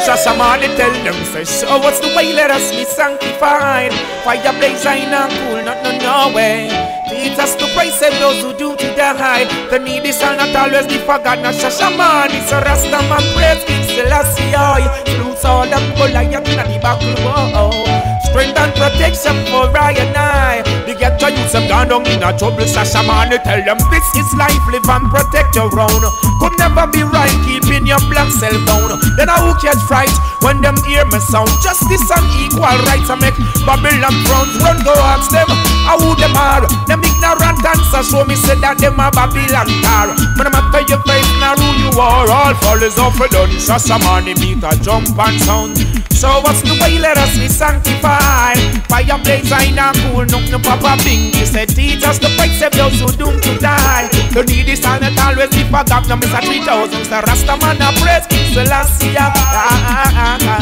Shashamane tell them, say, so what's the way, let us be sanctified. Fire blaze, I not cool, not no way. Teach us to praise and those who do to die. The need is not always be forgotten. Shashaman, it's a Rastaman praise, King Selassie. Flutes all them Goliath in the back. Strength and protection for I and I. The ghetto youths have gone down in a trouble. Shashaman, tell them this is life, live and protect your own. Could never be right, keeping your black cell down. Then I who catch fright when them hear me sound. Justice and equal rights I make Babylon frowns. Run go ask them, how who them are. Them ignorant answers show me say that them a Babylon car. But I'm after your face now who you are. All fall is off a done. Shashamane beat a jump and sound. So what's the way, let us be sanctified. Fire blaze, I not cool, no Papa Bing. He said teach us to fight, save those who doomed to die. The need is not always be forgotten. No Mr. 3000, the Rastaman a praise King Selassie.